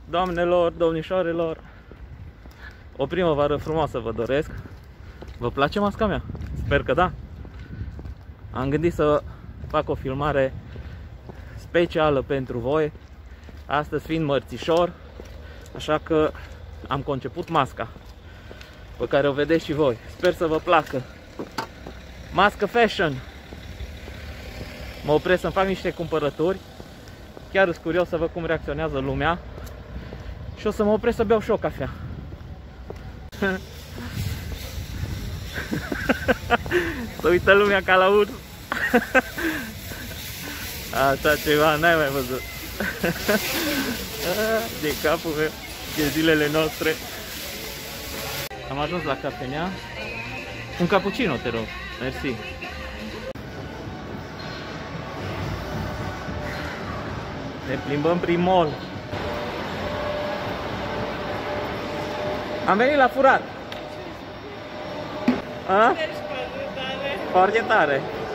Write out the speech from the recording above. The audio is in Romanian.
Doamnelor, domnișoarelor, o primăvară frumoasă vă doresc. Vă place masca mea? Sper că da. Am gândit să fac o filmare specială pentru voi, astăzi fiind mărțișor, așa că am conceput masca pe care o vedeți și voi. Sper să vă placă. Mască fashion. Mă opresc să-mi fac niște cumpărături. Chiar sunt curios să văd cum reacționează lumea. Și o să mă opresc să beau și o cafea. Să uită lumea ca la urs. Așa ceva n-ai mai văzut. De capul meu, de zilele noastre. Am ajuns la cafenea. Un cappuccino, te rog. Mersi. Ne plimbăm prin mall. Am venit la furat. A? Foarte tare.